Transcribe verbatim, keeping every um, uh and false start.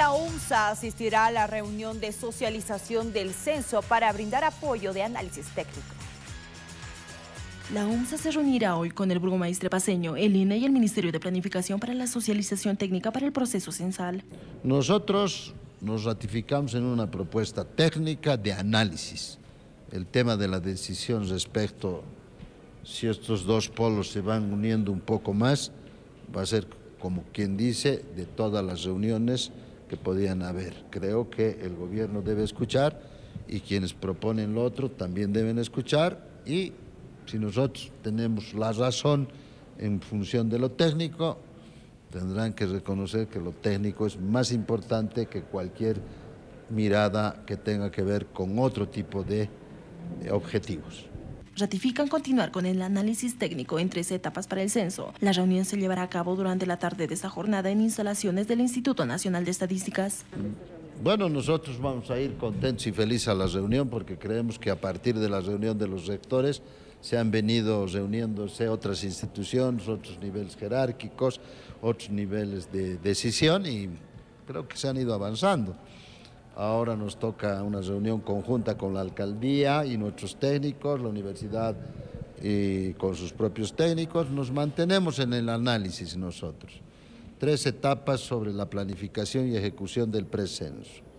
La UNSA asistirá a la reunión de socialización del censo para brindar apoyo de análisis técnico. La UNSA se reunirá hoy con el burgomaestre paceño, el I N E y el Ministerio de Planificación para la socialización técnica para el proceso censal. Nosotros nos ratificamos en una propuesta técnica de análisis. El tema de la decisión respecto si estos dos polos se van uniendo un poco más, va a ser, como quien dice, de todas las reuniones que podían haber. Creo que el gobierno debe escuchar y quienes proponen lo otro también deben escuchar, y si nosotros tenemos la razón en función de lo técnico, tendrán que reconocer que lo técnico es más importante que cualquier mirada que tenga que ver con otro tipo de objetivos. Ratifican continuar con el análisis técnico en tres etapas para el censo. La reunión se llevará a cabo durante la tarde de esta jornada en instalaciones del Instituto Nacional de Estadísticas. Bueno, nosotros vamos a ir contentos y felices a la reunión porque creemos que a partir de la reunión de los rectores se han venido reuniéndose otras instituciones, otros niveles jerárquicos, otros niveles de decisión, y creo que se han ido avanzando. Ahora nos toca una reunión conjunta con la alcaldía y nuestros técnicos, la universidad y con sus propios técnicos. Nos mantenemos en el análisis nosotros. Tres etapas sobre la planificación y ejecución del precenso.